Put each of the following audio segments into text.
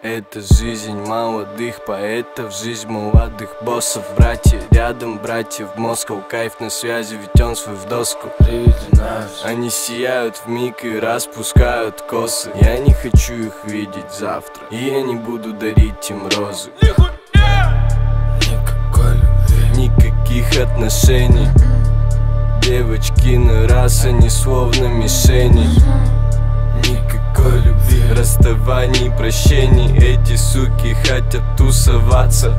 Это жизнь молодых поэтов, жизнь молодых боссов. Братья рядом, братья в Москву. Кайф на связи, ведь он свой в доску. Они сияют вмиг и распускают косы. Я не хочу их видеть завтра, и я не буду дарить им розы. Никакой любви, никаких отношений. Девочки на раз, они словно мишени. никакой любви, расставаний, прощений. Эти суки хотят тусоваться.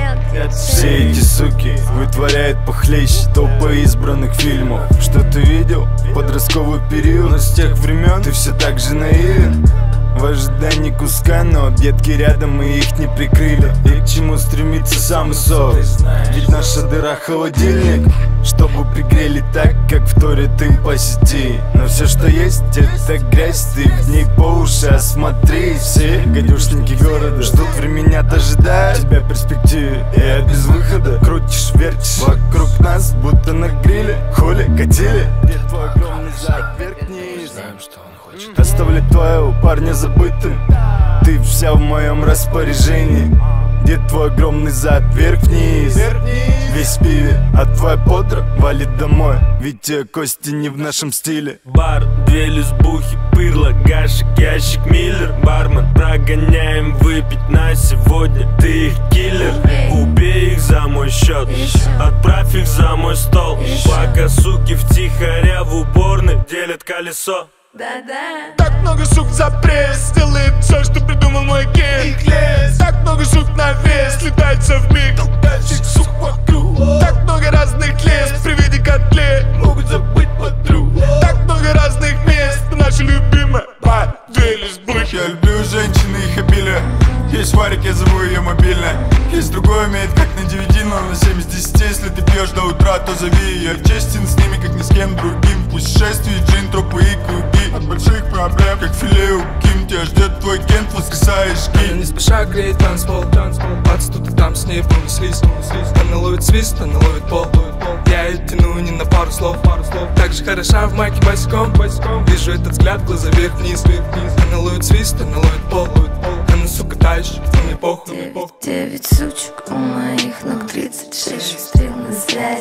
все эти суки вытворяют похлеще топа избранных фильмов. Что ты видел? Подростковый период. Но с тех времен ты все так же наивен, в ожидании куска, но детки рядом и их не прикрыли. И к чему стремится самый сок? Ведь наша дыра холодильник, чтобы пригрели так, как вторят им по сети. Но все, что есть, это грязь, ты в ней по уши осмотри. Все гадюшники города ждут времени, ожидают тебя в перспективе. И от без выхода крутишь, вертишь вокруг нас, будто на гриле. Хули, катили, где твой огромный зад, вверх-вниз. Знаем, что он хочет. Оставлять твоего парня забытым, ты вся в моем распоряжении. Где твой огромный зад, вверх-вниз, весь в пиве, а твоя подра валит домой, ведь те кости не в нашем стиле. Бар, две лесбухи, пырло, гашек, ящик, миллер. Бармен, прогоняем выпить на сегодня. Ты их киллер, убей их за мой счет, отправь их за мой стол. Пока суки втихаря в уборной делят колесо. Да-да. Так много сук за пресс делает все, что придумал мой кент. Так много сук на вес летается в миг, толкающих сук вокруг. Так много разных лес при виде котлет могут забыть подруг. Так много разных мест, наша любимая бар, две лесбухи. Я люблю женщин и их обилие. Есть варик, я зову ее мобильно. Есть другой умеет как на DVD, но на 7 из 10. Если ты пьешь до утра, то зови. Я честен с ними, как ни с кем другим. Путешествие, джин, тропы и круги. От больших проблем, как филе у Ким. Тебя ждет твой кент, воскресаешь Она ким. не спеша греет танцпол. Бац, тут и там с ней пронеслись. Она ловит свист, она ловит пол. Я ее тяну не на пару слов. Так же хороша в майке босиком. Вижу этот взгляд, глаза вверх-вниз. Она ловит свист, она ловит пол. Она, сука, тащит, но мне похуй. 9 сучек у моих ног, 36 шустрил на связи,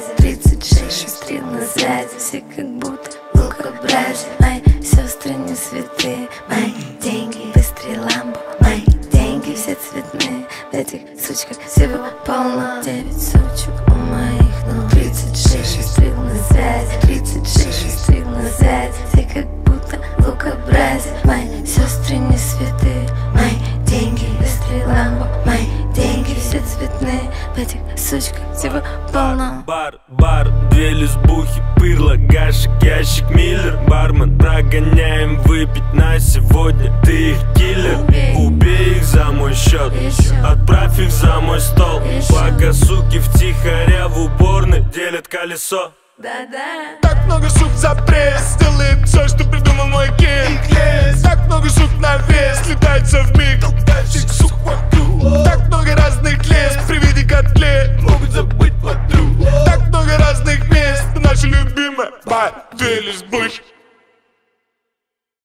36 шустрил на связи. Все как будто лукобразие. Мои сестры не святые, мои деньги быстрее ламбо, мои деньги все цветные. В этих сучках всего полно. 9 сучек у моих ног, 36 шустрил на связи, 36 шустрил на связи. Все как будто лукобразие. Мои сестры не святые, мои деньги быстрее ламбо, мои деньги все цветные. В этих сучках всего полно. Бар, две лесбухи, пырло, гашек, ящик, миллер. Бармен, прогоняем выпить на сегодня. Ты их киллер, убей их за мой счет, отправь их за мой стол. Пока суки втихаря в уборной делят колесо. Да-да. Так много сук за пресс делает все, что придумал мой кент.